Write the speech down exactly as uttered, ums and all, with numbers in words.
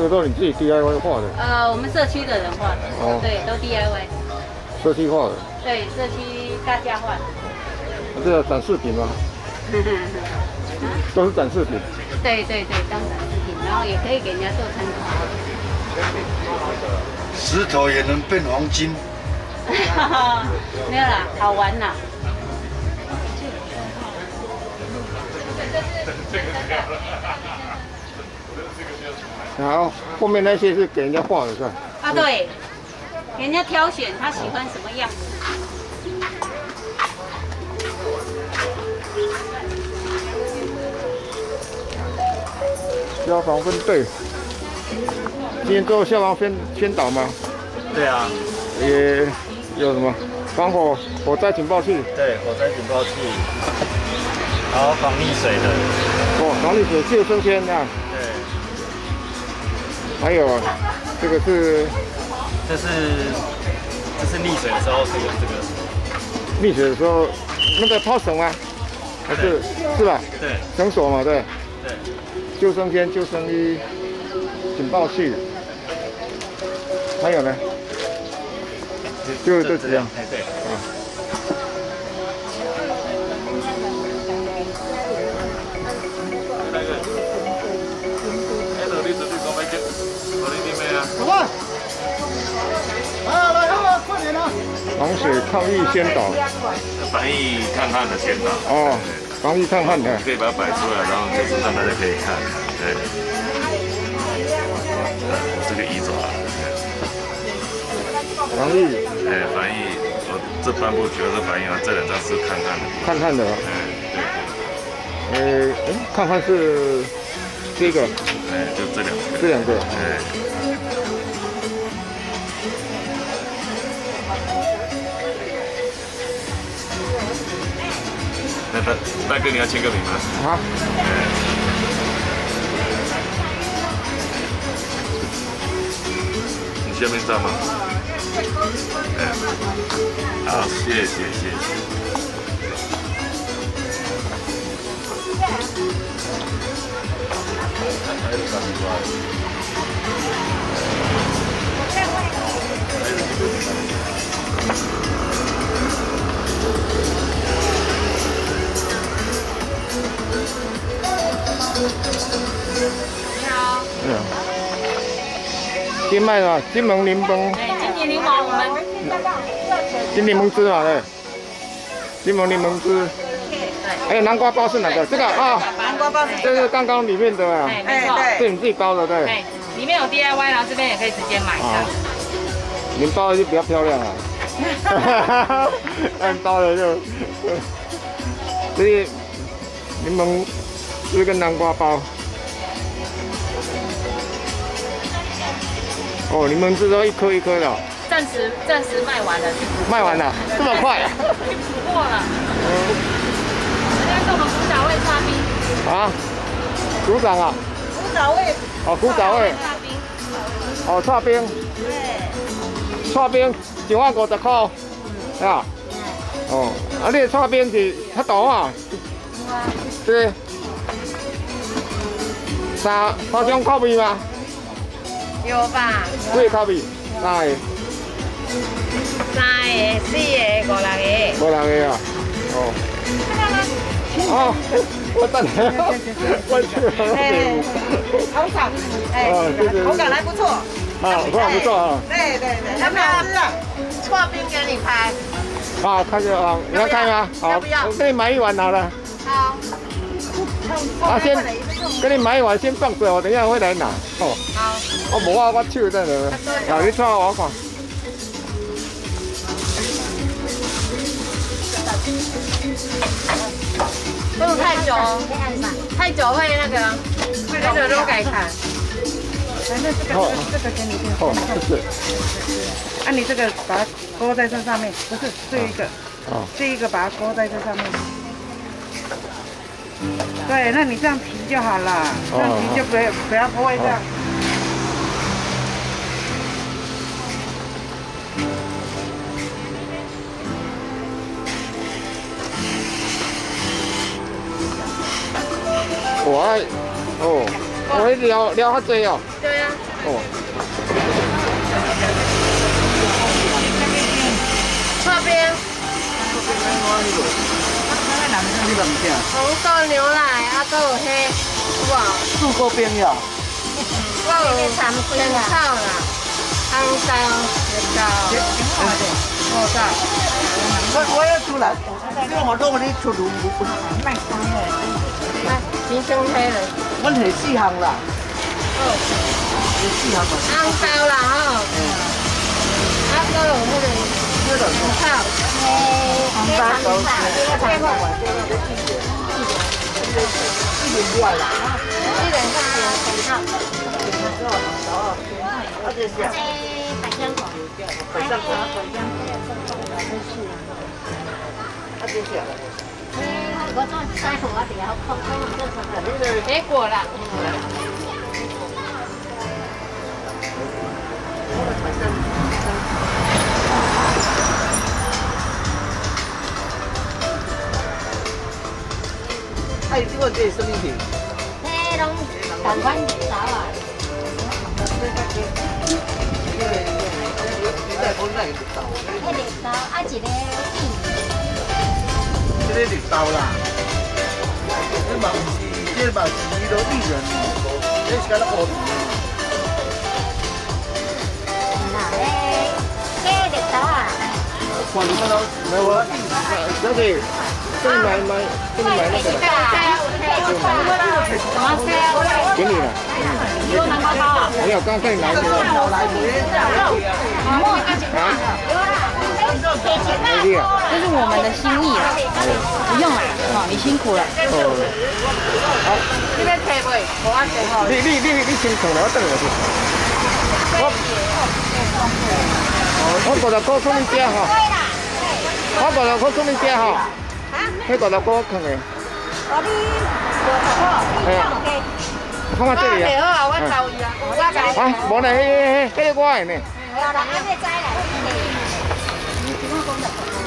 个都是你自己 D I Y 画的？ 呃，我们社区的人画的，哦，对，都 D I Y。 社区画的？ 对，社区大家画的。 这个展示品吗？都是展示品。对对对，当展示品，然后也可以给人家做参考。 石头也能变黄金。 没有啦，好玩啦。 然后后面那些是给人家画的，是吧？ 啊，对，给人家挑选他喜欢什么样子。 消防分队，今天做消防宣宣导吗？ 对啊。 也有什么防火火灾警报器？ 对，火灾警报器，然后防溺水的。 哦，防溺水救生圈啊。 对。 还有啊，这个是， 这是这是溺水的时候是有这个。 溺水的时候，那个抛绳吗？还是是吧？ 对。 绳索嘛，对。 对。 救生圈、救生衣、警报器，还有呢？就就这样。 哎，对。啊。 什么？啊，来好，快点啊！防水抗疫宣导。 防疫抗旱的宣导。 哦，防疫抗旱的。 可以把它摆出来，然后就是让大家可以看。对。这个衣爪。 防疫。 哎，防疫，我这颁布主要是防疫啊，这两张是抗旱的。 抗旱的。 哎，对。 呃，哎，抗旱是这个。 哎，就这两个。 这两个。 哎。那大大哥，你要签个名吗？ 好。 你下面站吗？哎，好，谢谢谢谢。 你好。 嗯。金麦啊，金门柠檬。 哎，金门柠檬我们。 金柠檬汁嘛，对。金门柠檬汁。还有南瓜包是哪个？这个啊。 南瓜包是。 这是刚刚里面的啊。 哎，没错。 是你自己包的，对。 哎，里面有 D I Y， 然后这边也可以直接买的。 您包的就比较漂亮啊。哈哈哈哈按包的就。这些柠檬汁跟南瓜包。哦，柠檬汁都一颗一颗的。 暂时暂时卖完了。 卖完了，这么快啊？ 已经补货了。人家跟我们古早味刨冰。啊？ 组长啊？ 古早味。 哦，古早味。 刨冰。 哦，刨冰。对。刨冰一碗五十块。啊。哦，啊，你刨冰是较大啊？对。三三种口味吗？ 有吧？ 几个口味？三个。 三个、四个、五六个。 五六个啊？哦。哦，我等你。我去。 哎，好爽！哎，口感还不错。 啊，口感不错啊。 对对对，要不要吃啊？刨冰给你拍。 啊，看着啊，你要看吗？好，我给你买一碗好了。好。啊，先给你买一碗，先放着，我等一下会来拿。哦。好。我无啊，我手在那。啊，你看我看。 不能太久，太久会那个，那个都改看。反正这个这个给你定。 哦，谢谢。 啊，你这个把它勾在这上面，不是这一个，哦，这一个把它勾在这上面。对，那你这样提就好了，这样提就不要不要不会这样。 我爱哦，我会撩撩较济哦。 对啊。 哦。 这边。红豆牛奶啊，都有黑，有无？ 四个冰呀。 我有三千草啦，红豆、绿豆。 我操！我我要出来，因为我弄你出炉，卖干的。 来，先生黑了。 阮系四项啦。 哦。 是四项嘛。 红豆啦吼。啊，都有那个。这个草。红豆。这个一点多啦。一点多啦。 啊，这是。 这百香果。 百香果。啊，这是。 我做腮胡啊，比较空空的，就是水果啦。 哎，这个这是什么品？ 这拢同款绿豆啊。 你在讲哪个绿豆？ 这绿豆啊，一个薏米。 这个绿豆啦，这嘛不是，这嘛是伊都薏仁，这是干那乌皮。 那嘞，这绿豆啊。 换你看到没有？小姐，这里买买，这里买那个。给你了。没有，刚刚你拿的。啊？ 这是我们的心意啦，不用啦，哦，你辛苦了。 哦。好。 你要提袂？我安提好。 你你你你先放了，我等下去。我我五十块送你吃哈。我五十块送你吃哈。迄五十块我放的。 我你五十块，你放给。 看下这里啊。 好啊，我投伊啊，我投。 啊，无呢，迄迄迄个我的呢。 好啦，还没摘来。你怎么讲的？